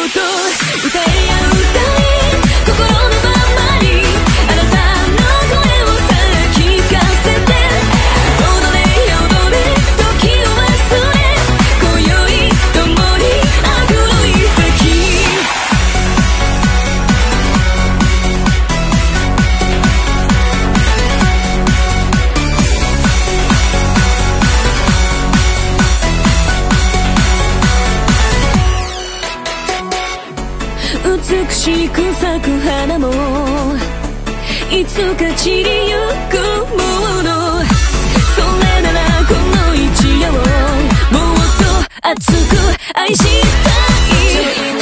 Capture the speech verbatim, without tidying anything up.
歌えや歌え心のままにあなたの声をさら聞かせて踊れ踊れ時を忘れ今宵共にアフロディーザキ美しく咲く花もいつか散りゆくものそれならこの一夜をもっと熱く愛したい